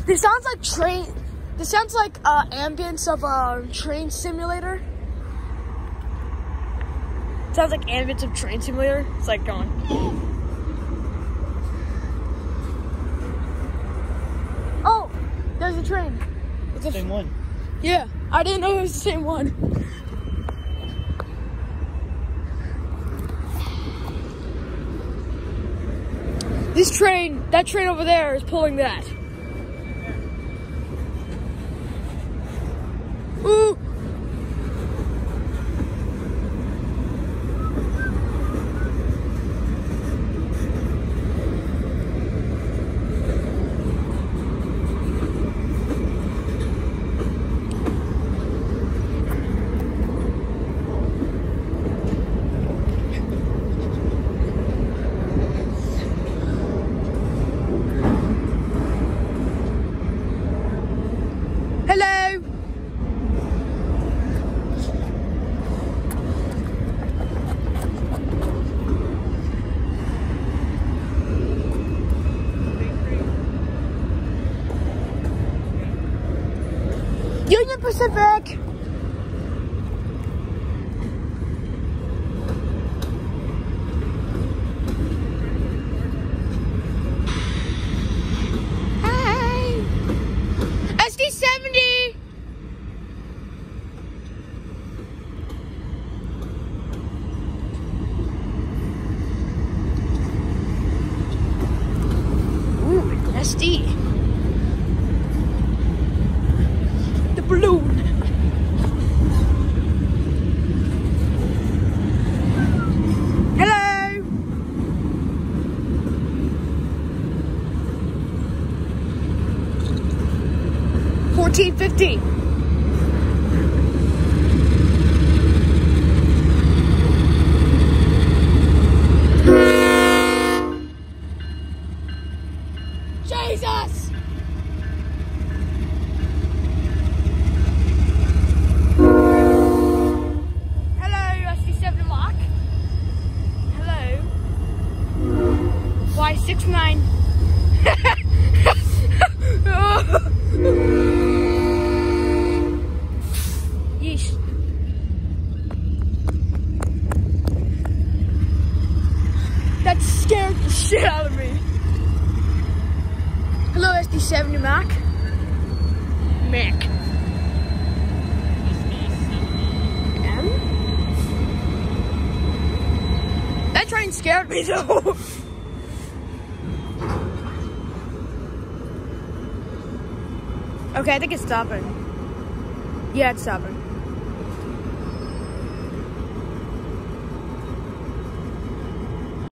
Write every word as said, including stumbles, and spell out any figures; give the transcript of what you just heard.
This sounds like train. This sounds like uh, ambience of a train simulator. Sounds like ambience of train simulator. It's like going. Oh, there's a train. It's the same one. Yeah, I didn't know it was the same one. This train, that train over there is pulling that. Ooh. Hello. Union Pacific. Hi. S D seventy. Ooh, S D. The balloon. Hello. Fourteen fifteen. Jesus! Hello, S D seven Mark. Hello. Y six nine. Yeesh. That scared the shit out of me. Hello, S D seventy Mac. Mac. M? That train scared me though. Okay, I think it's stopping. Yeah, it's stopping.